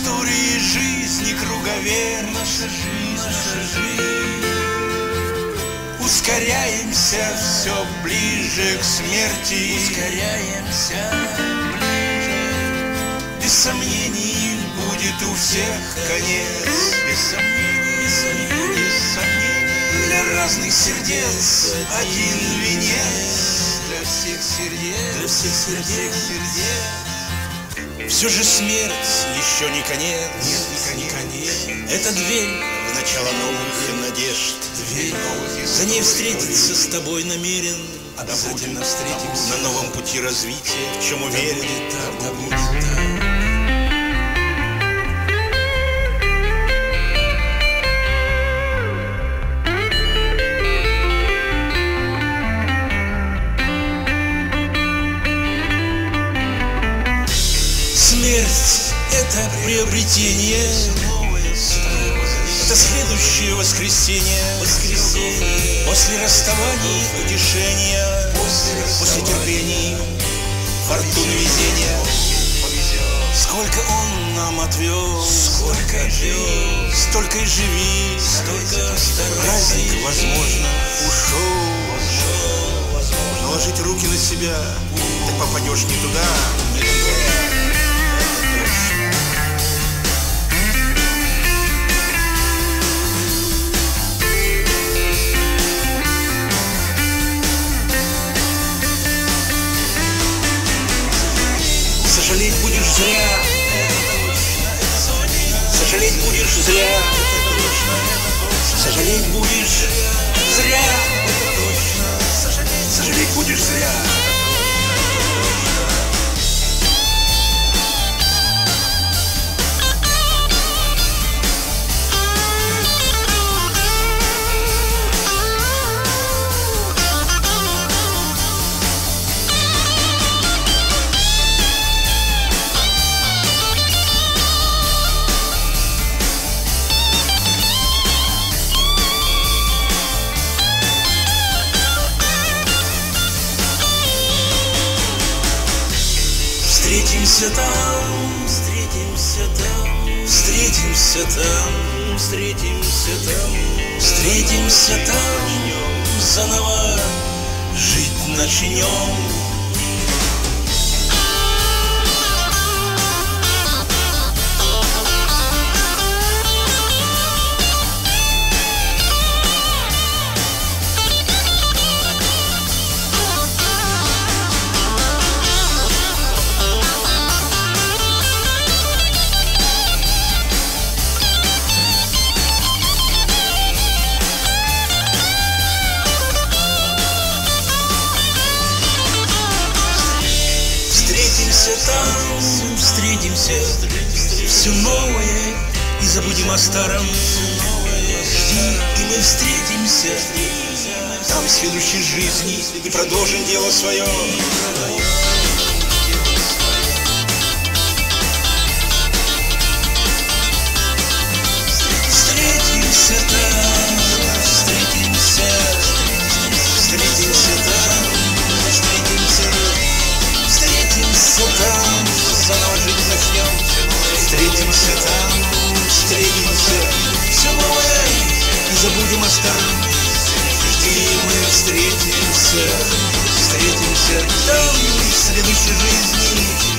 истории жизни круговерт, наша жизнь. Ускоряемся все ближе к смерти, ускоряемся ближе. Без сомнений будет у всех конец, без сомнений, без сомнений. Для разных сердец один венец, для всех сердец, для всех сердец. Все же смерть еще не конец, нет, не конец. Это дверь в начало новых надежд. За ней встретиться с тобой намерен, обязательно встретимся на новом пути развития, в чем уверен, да будет так. Смерть — это приобретение, это следующее воскресенье, после расставаний, утешения, после терпений, фортуны, везения. Сколько он нам отвел, сколько жил, столько и живи, столько праздник, возможно, ушел. Наложить руки на себя, ты попадешь не туда, не туда. Сожалеть будешь зря, сожалеть будешь зря, сожалеть будешь зря, сожалеть будешь зря. Встретимся там, встретимся там, встретимся там, встретимся там, встретимся там, заново жить начнем. Встретимся там, встретимся, все новое, и забудем о старом. Жди, и мы встретимся там в следующей жизни и продолжим дело свое. Встретимся там, встретимся, встретимся там, встретимся. Встретимся там, заново жить начнем. Встретимся там, встретимся, все новое, и забудем о старом. Жди, мы встретимся, встретимся там в следующей жизни.